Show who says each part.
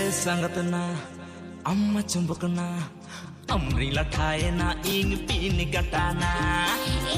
Speaker 1: sangatna amma chumbukna amri lathayna ing pin gatana